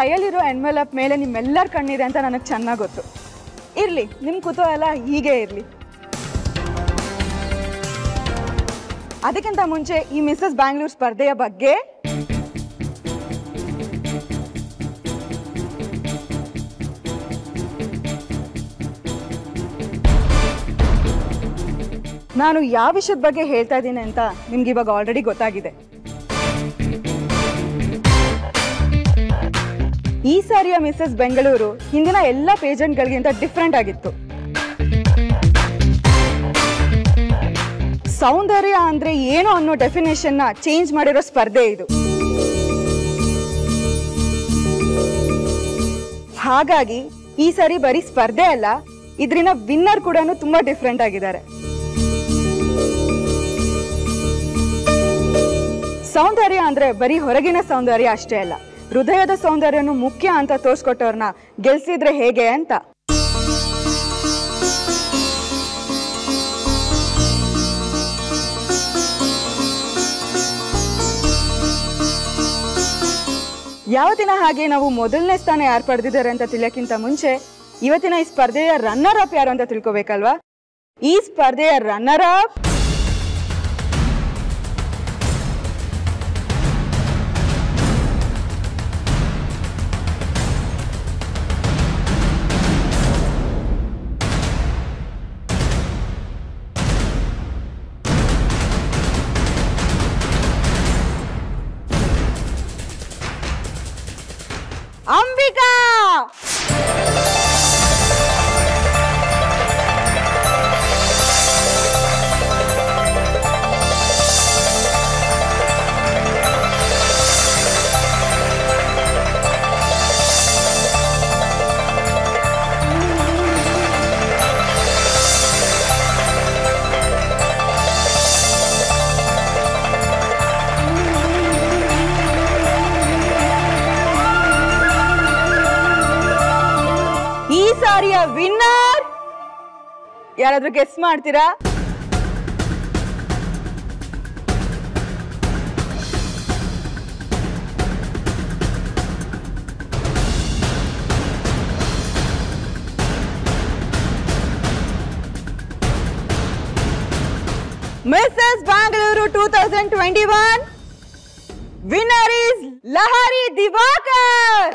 ಕೈಯಲ್ಲಿರೋ envelope ಮೇಲೆ ನಿಮ್ಮೆಲ್ಲರ ಕಣ್ಣಿದೆ ಅಂತ ನನಗೆ ಚೆನ್ನಾಗಿ ಗೊತ್ತು. ಇರಲಿ, ನಿಮ್ಮ ಕುತೂಹಲ ಹೀಗೆ ಇರಲಿ. ಅದಕ್ಕಿಂತ ಮುಂಚೆ ಈ ಮಿಸಸ್ ಬ್ಯಾಂಗ್ಳೂರ್ ಸ್ಪರ್ಧೆಯ ಬಗ್ಗೆ ನಾನು ಯಾವ ವಿಷಯದ ಬಗ್ಗೆ ಹೇಳ್ತಾ ಇದ್ದೀನಿ ಅಂತ ನಿಮ್ಗೆ ಇವಾಗ ಆಲ್ರೆಡಿ ಗೊತ್ತಾಗಿದೆ. ಈ ಸಾರಿಯ ಮಿಸಸ್ ಬೆಂಗಳೂರು ಹಿಂದಿನ ಎಲ್ಲ ಪೇಜೆಂಟ್ಗಳಿಗಿಂತ ಡಿಫ್ರೆಂಟ್ ಆಗಿತ್ತು. ಸೌಂದರ್ಯ ಅಂದ್ರೆ ಏನು ಅನ್ನೋ ಡೆಫಿನೇಷನ್ನ ಚೇಂಜ್ ಮಾಡಿರೋ ಸ್ಪರ್ಧೆ ಇದು. ಹಾಗಾಗಿ ಈ ಸಾರಿ ಬರೀ ಸ್ಪರ್ಧೆ ಅಲ್ಲ, ಇದರಿಂದ ವಿನ್ನರ್ ಕೂಡ ತುಂಬಾ ಡಿಫ್ರೆಂಟ್ ಆಗಿದ್ದಾರೆ. ಸೌಂದರ್ಯ ಅಂದ್ರೆ ಬರೀ ಹೊರಗಿನ ಸೌಂದರ್ಯ ಅಷ್ಟೇ ಅಲ್ಲ, ಹೃದಯದ ಸೌಂದರ್ಯನು ಮುಖ್ಯ ಅಂತ ತೋರ್ಸ್ಕೊಟ್ಟವ್ರನ್ನ ಗೆಲ್ಸಿದ್ರೆ ಹೇಗೆ ಅಂತ. ಯಾವತ್ತಿನ ಹಾಗೆ ನಾವು ಮೊದಲನೇ ಸ್ಥಾನ ಯಾರು ಪಡೆದಿದ್ದಾರೆ ಅಂತ ತಿಳಿಯಕ್ಕಿಂತ ಮುಂಚೆ ಇವತ್ತಿನ ಈ ಸ್ಪರ್ಧೆಯ ರನ್ನರ್ ಅಪ್ ಯಾರು ಅಂತ ತಿಳ್ಕೊಬೇಕಲ್ವಾ? ಈ ಸ್ಪರ್ಧೆಯ ರನ್ನರ್ ಅಪ್ ಅಂಬಿಕಾ. ಸಾರಿಯ ವಿನ್ನರ್ ಯಾರಾದ್ರೂ ಗೆಸ್ ಮಾಡ್ತೀರಾ? Mrs Bangalore 2021 winner is Lahari Divakar.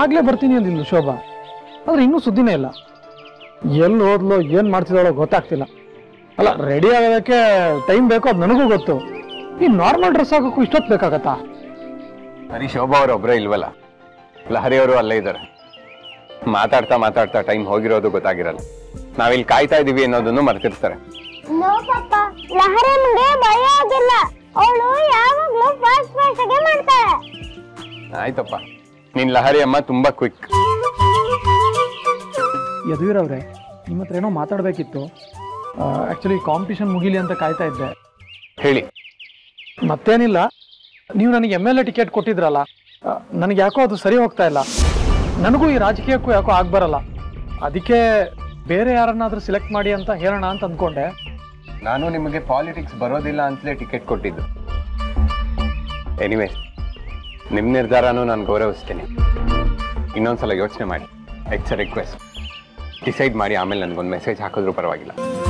ಆಗ್ಲೇ ಬರ್ತೀನಿ ಅಂದಿಲ್ಲ ಶೋಭಾ, ಆದ್ರೆ ಇನ್ನೂ ಸುದ್ದಿನೇ ಇಲ್ಲ. ಎಲ್ಲಿ ಹೋದ್ಲು ಏನ್ ಮಾಡ್ತಿದ್ದಾಳೋ ಗೊತ್ತಾಗ್ತಿಲ್ಲ. ಅಲ್ಲ, ರೆಡಿ ಆಗೋದಕ್ಕೆ ಟೈಮ್ ಬೇಕು, ಅದು ನನಗೂ ಗೊತ್ತು. ಈ ನಾರ್ಮಲ್ ಡ್ರೆಸ್ ಹಾಕೋಕ್ಕೂ ಇಷ್ಟೊತ್ತು ಬೇಕಾಗತ್ತಾ? ಬರೀ ಶೋಭಾ ಅವರು ಒಬ್ಬರೇ ಇಲ್ವಲ್ಲ, ಲಹರಿ ಅವರು ಅಲ್ಲೇ ಇದ್ದಾರೆ. ಮಾತಾಡ್ತಾ ಮಾತಾಡ್ತಾ ಟೈಮ್ ಹೋಗಿರೋದು ಗೊತ್ತಾಗಿರಲ್ಲ. ನಾವಿಲ್ಲಿ ಕಾಯ್ತಾ ಇದೀವಿ ಅನ್ನೋದನ್ನು ಮರ್ತಿರ್ತಾರೆ. ಲಹರಿ ಮುಂದೆ ಭಯ ಆಗಿಲ್ಲ, ಅವಳು ಯಾವಾಗ್ಲೂ ಫಾಸ್ಟ್ ಫಾಸ್ಟ್ ಆಗಿ ಮಾಡ್ತಾಳೆ. ಆಯ್ತಪ್ಪ, ನಿನ್ ಲಹರಿ ಅಮ್ಮ ತುಂಬಾ ಕ್ವಿಕ್. ಯದುವೀರ್ ಅವ್ರೆ, ನಿಮ್ಮ ಹತ್ರ ಏನೋ ಮಾತಾಡ್ಬೇಕಿತ್ತು. ಆಕ್ಚುಲಿ ಕಾಂಪಿಟಿಷನ್ ಮುಗಿಲಿ ಅಂತ ಕಾಯ್ತಾ ಇದ್ದೆ. ಹೇಳಿ. ಮತ್ತೇನಿಲ್ಲ, ನೀವು ನನಗೆ MLA ಟಿಕೆಟ್ ಕೊಟ್ಟಿದ್ರಲ್ಲ, ನನಗೆ ಯಾಕೋ ಅದು ಸರಿ ಹೋಗ್ತಾ ಇಲ್ಲ. ನನಗೂ ಈ ರಾಜಕೀಯಕ್ಕೂ ಯಾಕೋ ಆಗ್ಬರಲ್ಲ. ಅದಕ್ಕೆ ಬೇರೆ ಯಾರನ್ನಾದ್ರೂ ಸಿಲೆಕ್ಟ್ ಮಾಡಿ ಅಂತ ಹೇಳೋಣ ಅಂತ ಅಂದ್ಕೊಂಡೆ. ನಾನು ನಿಮಗೆ ಪಾಲಿಟಿಕ್ಸ್ ಬರೋದಿಲ್ಲ ಅಂತಲೇ ಟಿಕೆಟ್ ಕೊಟ್ಟಿದ್ದು. ಎನಿವೇ, ನಿಮ್ಮ ನಿರ್ಧಾರನೂ ನಾನು ಗೌರವಿಸ್ತೀನಿ. ಇನ್ನೊಂದ್ಸಲ ಯೋಚನೆ ಮಾಡಿ. It's a request. ಡಿಸೈಡ್ ಮಾಡಿ ಆಮೇಲೆ ನನಗೊಂದು ಮೆಸೇಜ್ ಹಾಕಿದ್ರೂ ಪರವಾಗಿಲ್ಲ.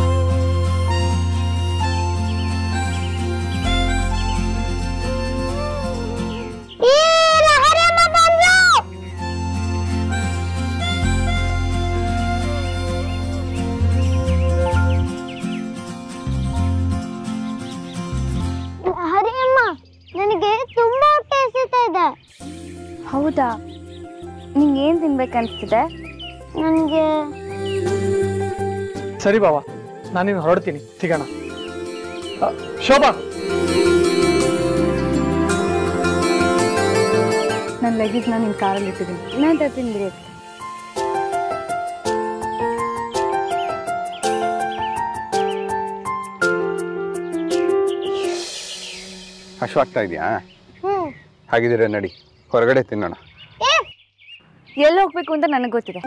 ನನಗೆ ತುಂಬಾ ಹೊಟ್ಟೆ ಹಸಿತಾ ಇದೆ. ಹೌದಾ? ನಿಂಗೆ ಏನ್ ತಿನ್ಬೇಕನ್ಸ್ತಿದೆ? ನನಗೆ ಸರಿ ಬಾವಾ, ನಾನಿನ್ನು ಹೊರಡ್ತೀನಿ, ಸಿಗೋಣ. ಶೋಭಾ, ನನ್ನ ಲಗೇಜ್ ನಾನು ನಿನ್ನ ಕಾರಲ್ಲಿ ಇಟ್ಟಿದ್ದೀನಿ, ನಾನು ತರ್ತೀನಿ ಬಿಡಿ. ಹಶ್ವಾಗ್ತಾ ಇದೆಯಾ? ಹಾಗಿದ್ರೆ ನಡಿ, ಹೊರಗಡೆ ತಿನ್ನೋಣ. ಎಲ್ಲಿ ಹೋಗ್ಬೇಕು ಅಂತ ನನಗೆ ಗೊತ್ತಿದೆ.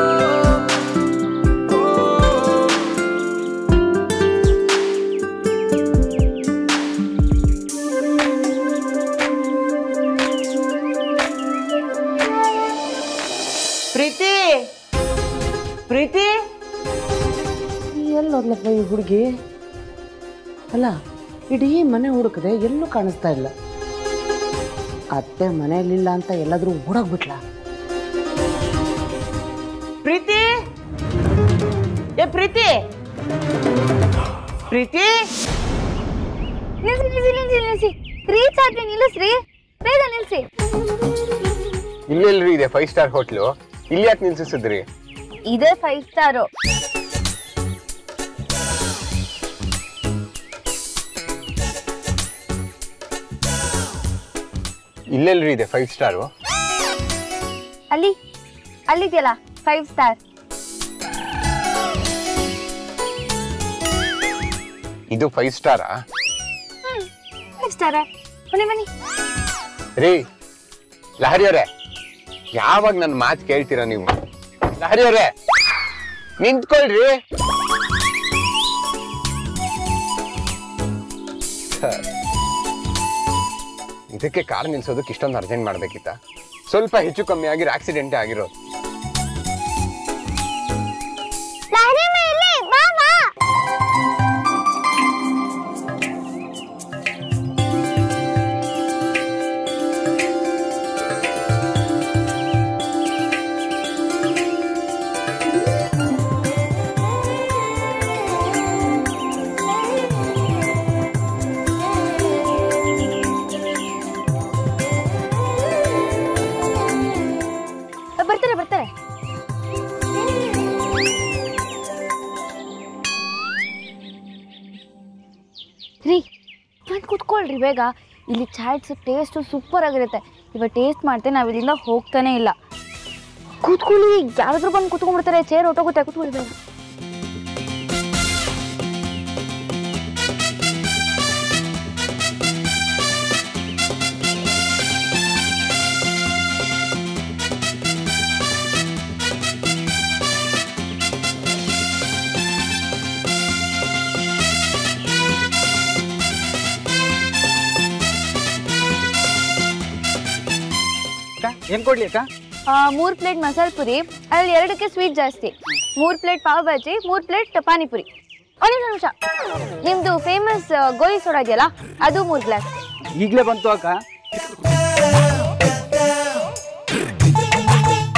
ಪ್ರೀತಿ, ಪ್ರೀತಿ, ಎಲ್ಲಿ ಹೋದ್ಲಪ್ಪ ಈ ಹುಡುಗಿ? ಅಲ್ಲ, ಇಡೀ ಮನೆ ಹುಡುಕದೆ ಎಲ್ಲೂ ಕಾಣಿಸ್ತಾ ಇಲ್ಲ. ಅತ್ತೆ ಮನೆಯಲ್ಲಿಲ್ಲ ಅಂತ ಎಲ್ಲಾದ್ರೂ ಓಡೋಗ್ಬಿಟ್ಲ? ಪ್ರೀತಿ, ಏ ಪ್ರೀತಿ, ಪ್ರೀತಿ, ನಿಲ್ಸಿ ನಿಲ್ಸಿ ನಿಲ್ಸಿ ನಿಲ್ಸಿ, ರೀಚ್ ಆಗ್ಲಿ, ನಿಲ್ಲಿಸ್ರಿ, ಬೇಗ ನಿಲ್ಸಿ. ಇಲ್ಲೆಲ್ರಿ ಇದೆ 5 ಸ್ಟಾರ್ ಹೋಟ್ಲು, ಇಲ್ಲಿ ಯಾಕೆ ನಿಲ್ಸಿಸಿದ್ರಿ? ಇದೇ 5 ಸ್ಟಾರು. ಇಲ್ಲೆಲ್ರಿ ಇದೆ 5 ಸ್ಟಾರು? ಅಲ್ಲಿ ಅಲ್ಲಿದೆಯಲ್ಲ 5 ಸ್ಟಾರ್. ಇದು 5 ಸ್ಟಾರಾ? 5 ಸ್ಟಾರ. ಬನ್ನಿ ಬನ್ನಿ. ರೀ ಲಹರಿ ಅವರೇ, ಯಾವಾಗ ನನ್ನ ಮಾತು ಕೇಳ್ತೀರಾ ನೀವು? ಲಹರಿ ಅವರೇ, ನಿಂತ್ಕೊಳ್ರಿ. ಇದಕ್ಕೆ ಕಾರ್ ನಿಲ್ಸೋದಕ್ಕೆ ಇಷ್ಟೊಂದು ಅರ್ಜೆಂಟ್ ಮಾಡ್ಬೇಕಿತ್ತ? ಸ್ವಲ್ಪ ಹೆಚ್ಚು ಕಮ್ಮಿ ಆಗಿರೋ ಆಕ್ಸಿಡೆಂಟೇ ಆಗಿರೋದು. ಬರ್ತಾರೆ. ರೀ, ಬಂದು ಕೂತ್ಕೊಳ್ರಿ ಬೇಗ. ಇಲ್ಲಿ ಚಾಟ್ಸ್ ಟೇಸ್ಟು ಸೂಪರ್ ಆಗಿರುತ್ತೆ. ಇವಾಗ ಟೇಸ್ಟ್ ಮಾಡ್ತೆ, ನಾವು ಇಲ್ಲಿಂದ ಹೋಗ್ತಾನೆ ಇಲ್ಲ. ಕೂತ್ಕೊಳ್ಳಿ, ಯಾರಾದ್ರೂ ಬಂದು ಕೂತ್ಕೊಂಡ್ಬಿಡ್ತಾರೆ, ಚೇರ್ ಹೊಟ್ಟೋಗುತ್ತೆ. ಕೂತ್ಕೊಳ್ಳಿ ಬೇಗ. ಏನ್ ಕೊಡ್ಲಿ ಅಕ್ಕ? 3 ಪ್ಲೇಟ್ ಮಸಾಲೆ ಪುರಿ, ಅದ್ರಲ್ಲಿ 2ಕ್ಕೆ ಸ್ವೀಟ್ ಜಾಸ್ತಿ. 3 ಪ್ಲೇಟ್ ಪಾವ್ ಭಾಜಿ, 3 ಪ್ಲೇಟ್ ಪಾನಿಪುರಿ. ಒಂದು ನಿಮಿಷ, ನಿಮ್ದು ಫೇಮಸ್ ಗೋಲಿ ಸೋಡಾ ಇದೆಯಲ್ಲ, ಅದು 3 ಗ್ಲಾಸ್. ಈಗಲೇ ಬಂತು ಅಕ್ಕ.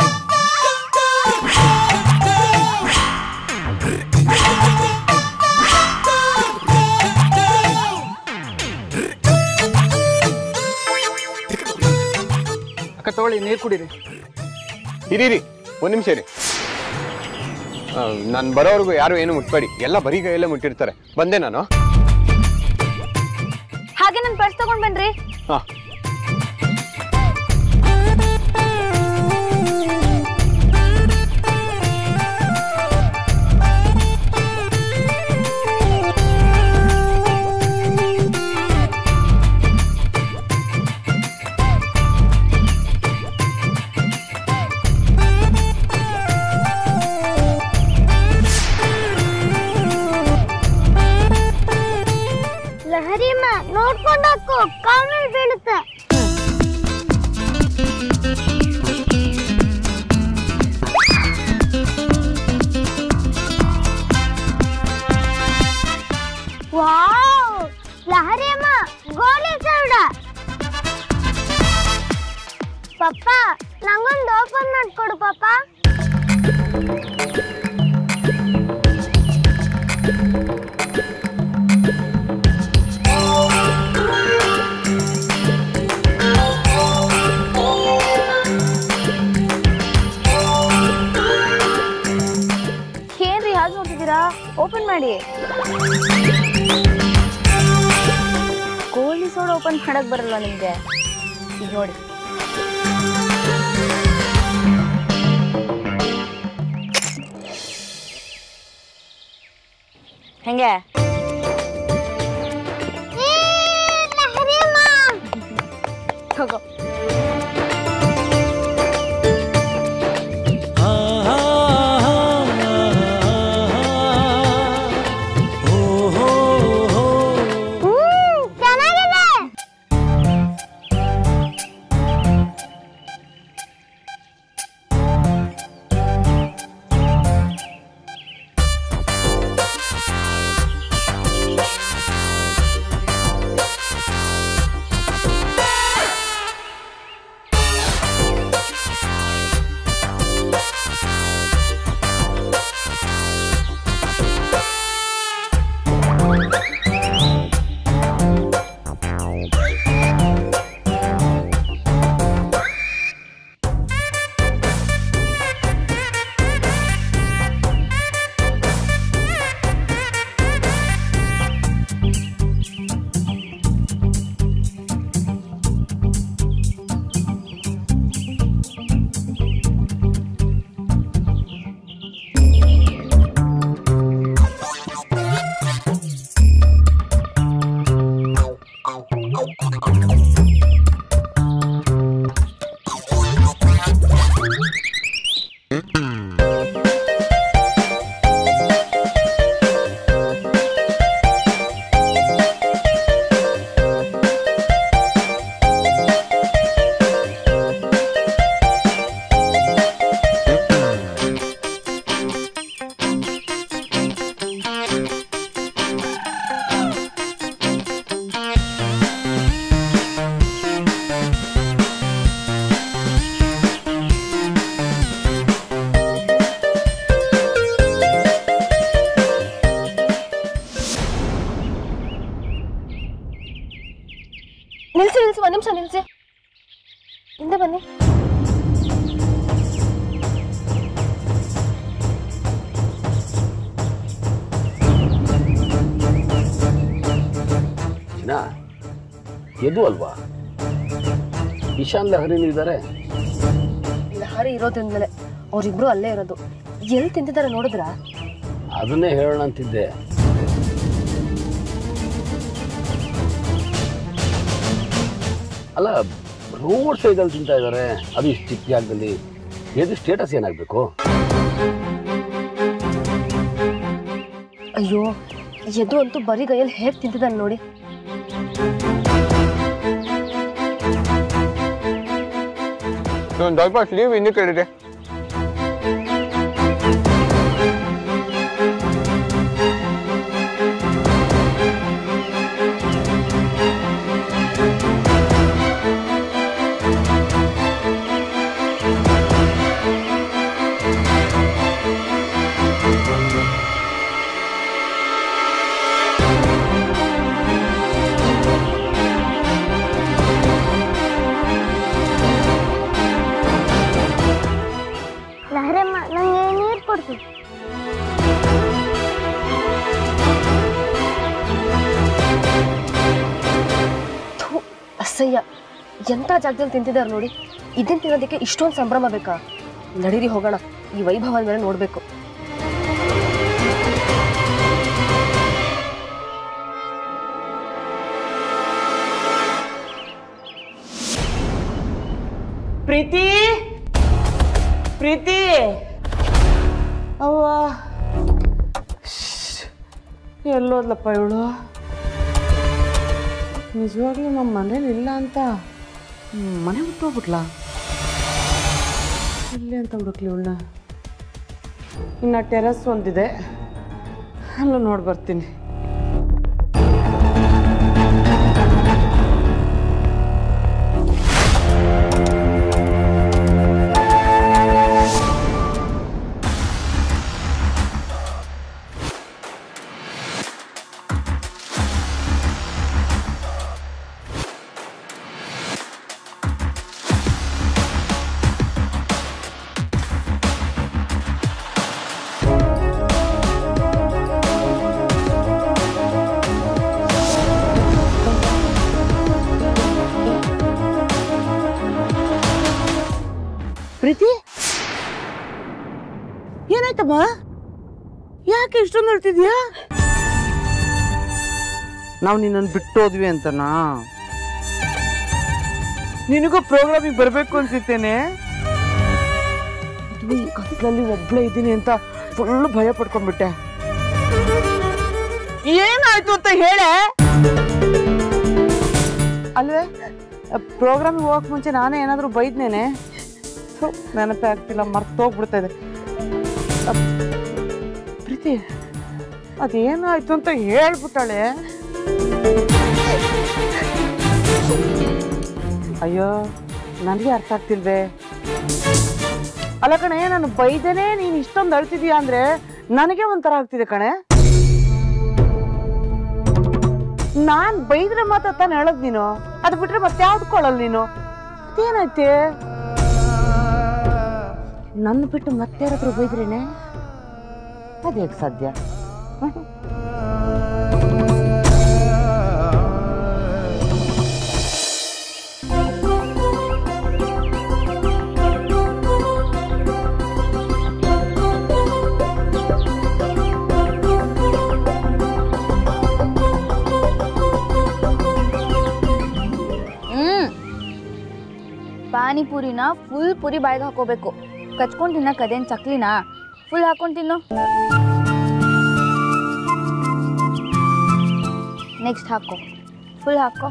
ತಗೊಳ್ಳಿ, ನೀರು ಕುಡೀರಿ. ಇರೀರಿ, ಒಂದು ನಿಮಿಷ ಇರಿ. ನಾನು ಬರೋವರೆಗೂ ಯಾರು ಏನು ಮುಟ್ಬೇಡಿ, ಎಲ್ಲ ಬರೀ ಕೈಯಲ್ಲೇ ಮುಟ್ಟಿರ್ತಾರೆ. ಬಂದೆ ನಾನು. ಹಾಗೆ ನನ್ನ ಪರ್ಸ್ ತಗೊಂಡ್ ಬನ್ರಿ. ಹಾ, ಲಹರಿಮ್ಮ ನೋಡ್ಕೊಂಡು ಹಾಕು, ಕಾಲ್ ಬೀಳುತ್ತೆ. ವಾವ್, ಲಹರಿಮ್ಮ ಗೋಲಿ ಸೌಡ. ಪಪ್ಪ, ನಂಗೊಂದು ಓಪನ್ ಮಾಡ್ಕೊಡು ಪಪ್ಪ. ಏನ್ರಿ ಹಾಗೆ ನೋಡ್ತಿದ್ದೀರಾ? ಓಪನ್ ಮಾಡಿ. ಗೋಲಿ ಸೋಡ ಓಪನ್ ಮಾಡಕ್ ಬರಲ್ಲ ನಿಮ್ಗೆ? ಈಗ ನೋಡಿ. ಹೆಂಗೆ? ಹೋಗೋ. ನಿಲ್ಸಿ ನಿಲ್ಸಿ, ಒಂದ್ ನಿಮಿಷ ನಿಲ್ಸಿ. ಹಿಂದೆ ಬನ್ನಿ. ಎದು ಅಲ್ವಾ? ಇಶಾನ್ ಲಹರಿನೂ ಇದ್ದಾರೆ. ಲಹರಿ ಇರೋದ್ರಿಂದಲೇ ಅವ್ರಿಬ್ರು ಅಲ್ಲೇ ಇರೋದು. ಎಲ್ಲಿ ತಿಂತಿದ್ದಾರೆ ನೋಡಿದ್ರ? ಅದನ್ನೇ ಹೇಳೋಣ ಅಂತಿದ್ದೆ. ಅಲ್ಲ, ರೋಡ್ ಸೈಡಲ್ಲಿ ತಿಂತಾ ಇದ್ದಾರೆ, ಅದು ಇಷ್ಟು ಚಿಕ್ಕ ಜಾಗದಲ್ಲಿ. ಎದು ಸ್ಟೇಟಸ್ ಏನಾಗಬೇಕು? ಅಯ್ಯೋ, ಎದು ಅಂತೂ ಬರೀ ಗೈಯಲ್ಲಿ ಹೇಗೆ ತಿಂತಿದ್ದಾನೆ ನೋಡಿ. ಸ್ವಲ್ಪ ಸ್ಲೀವ್ ಇನ್ನೂ ಕೇಳಿದೆ. ಅಸಹ್ಯ, ಎಂಥ ಜಾಗದಲ್ಲಿ ತಿಂತಿದ್ದಾರೆ ನೋಡಿ. ಇದನ್ನ ತಿನ್ನೋದಕ್ಕೆ ಇಷ್ಟೊಂದು ಸಂಭ್ರಮ ಬೇಕಾ? ನಡೀರಿ ಹೋಗೋಣ, ಈ ವೈಭವ ಮೇಲೆ ನೋಡ್ಬೇಕು. ಪ್ರೀತಿ ಪ್ರೀತಿ ಅವ್ವ ಎಲ್ಲೋದ್ಲಪ್ಪ ಇವಳು? ನಿಜವಾಗ್ಲೂ ನಮ್ಮ ಮನೇಲಿ ಇಲ್ಲ ಅಂತ ಮನೆ ಬಿಟ್ಟೋಗ್ಬಿಟ್ಲಾ? ಇಲ್ಲಿ ಅಂತ ಹುಡುಕ್ಲಿ ಇವಳನ್ನ. ಇನ್ನು ಟೆರಸ್ ಒಂದಿದೆ, ಅಲ್ಲೂ ನೋಡಿ ಬರ್ತೀನಿ. ಪ್ರೀತಿ, ಏನಾಯ್ತಮ್ಮ? ಯಾಕೆ ಇಷ್ಟೊಂದು ಹೇಳ್ತಿದ್ಯಾ? ನಾವು ನಿನ್ನನ್ನು ಬಿಟ್ಟೋದ್ವಿ ಅಂತನಾ? ನಿನಗೂ ಪ್ರೋಗ್ರಾಮಿಗೆ ಬರಬೇಕು ಅನ್ಸಿತ್ತೇನೆ. ಈ ಕತ್ಲಲ್ಲಿ ಒಬ್ಳೆ ಇದ್ದೀನಿ ಅಂತ ಫುಲ್ ಭಯ ಪಡ್ಕೊಂಡ್ಬಿಟ್ಟೆ. ಏನಾಯ್ತು ಅಂತ ಹೇಳೆ ಅಲ್ವೇ? ಪ್ರೋಗ್ರಾಮಿಗೆ ಹೋಗಕ್ ಮುಂಚೆ ನಾನೇ ಏನಾದರೂ ಬೈದ್ನೇನೆ? ನೆನಪೇ ಆಗ್ತಿಲ್ಲ, ಮರ್ತೋಗ್ಬಿಡ್ತಾ ಇದೆ. ಪ್ರೀತಿ, ಅದೇನಾಯ್ತು ಅಂತ ಹೇಳ್ಬಿಟ್ಟಾಳೆ. ಅಯ್ಯೋ, ನನಗೆ ಅರ್ಥ ಆಗ್ತಿಲ್ವೇ? ಅಲ್ಲ ಕಣೆ, ನಾನು ಬೈದೇನೆ ನೀನು ಇಷ್ಟೊಂದು ಅಳ್ತಿದೀಯ ಅಂದ್ರೆ ನನಗೆ ಒಂಥರ ಆಗ್ತಿದೆ ಕಣೆ. ನಾನ್ ಬೈದ್ರೆ ಮಾತ್ರ ತಾನು ಹೇಳದ್ ನೀನು, ಅದು ಬಿಟ್ರೆ ಮತ್ತೆ ಯಾವ್ದ್ಕೊಳ್ಳಲ್ಲ ನೀನು. ಅದೇನೈತೆ? ನನ್ನ ಬಿಟ್ಟು ಮತ್ತೆ ಯಾರಾದ್ರೂ ಬೈದ್ರೇನೆ? ಅದೇಗೆ ಸಾಧ್ಯ? ಪಾನಿಪುರಿನ ಫುಲ್ ಪುರಿ ಬಾಯಿಗೆ ಹಾಕೋಬೇಕು. ಕಚ್ಕೊಂಡು ತಿನ್ನಕ್ಕೆ ಅದೇನು ಚಕ್ಲಿನಾ? ಫುಲ್ ಹಾಕೊಂಡು ತಿನ್ನು. ನೆಕ್ಸ್ಟ್ ಹಾಕೋ, ಫುಲ್ ಹಾಕೋ.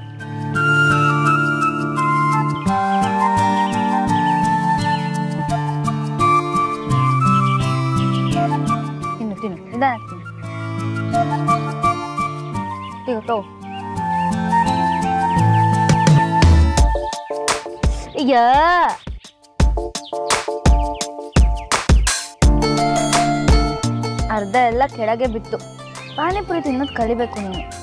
ತಿನ್ನು ತಿನ್ನು, ನಿಧಾನ ತಿನ್ನು. ತಗೋ. ಅಯ್ಯ, ಅರ್ಧ ಎಲ್ಲ ಕೆಳಗೆ ಬಿತ್ತು. ಪಾನಿಪುರಿ ತಿನ್ನೋದು ಕಲಿಬೇಕು ನೀನು.